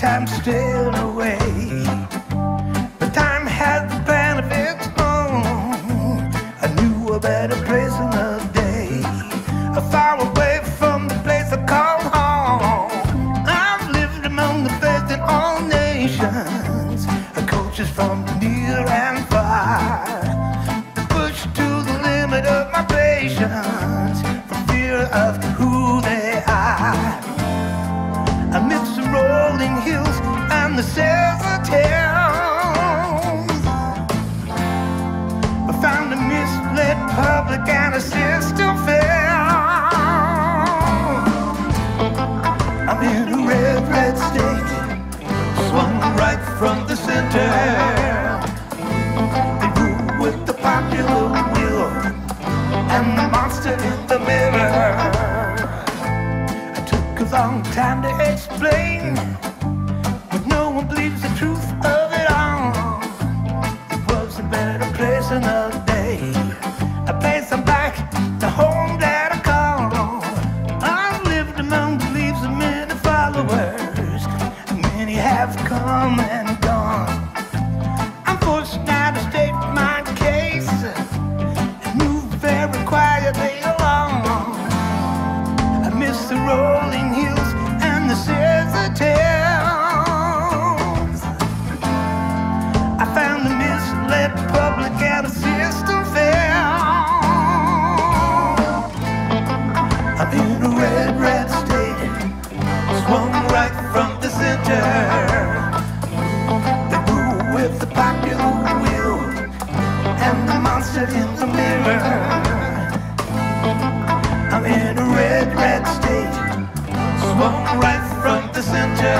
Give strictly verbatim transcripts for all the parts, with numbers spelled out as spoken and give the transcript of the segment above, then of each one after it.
time staying away. But time had the benefits on. I knew a better place another day. Far away from the place I call home. I've lived among the faith in all nations, coaches from near and far, pushed to the limit of my patience for fear of who they are. Amidst the rolling hills and the desert towns, I found a misled public and a system fair. I'm in a red, red state, swung right from the center. They rule with the popular will and the monster in the mirror. I took a long time to explain, but no one believes the truth of it all. It was a better place another day, a place I'm back, the home that I call. I've lived among the leaves of many followers, many have come and gone. I'm forced now to state my case and move very quietly along. I miss the rolling hills and the desert towns. I found the misled public and a system fair. I'm in a red, red state, swung right from the center. They rule with the popular will and the monster in the mirror. I'm in a red, red state, swung right from the center.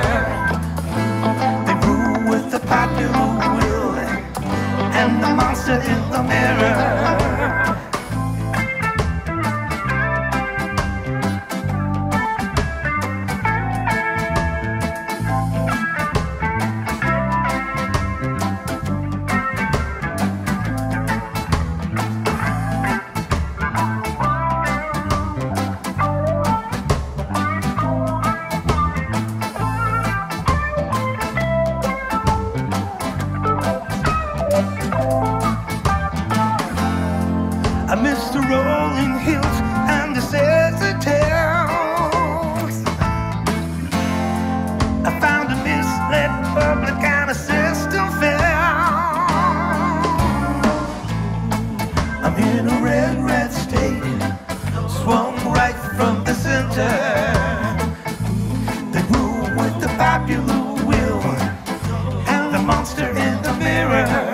They rule with the popular will and the monster in the mirror. I miss the rolling hills and the desert towns. I found a misled public and a system fair. I'm in a red, red state, swung right from the center. They rule with the popular will and the monster in the mirror.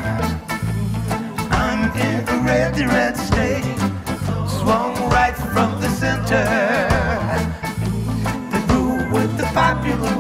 In a red, red state, swung right from the center. They rule with the popular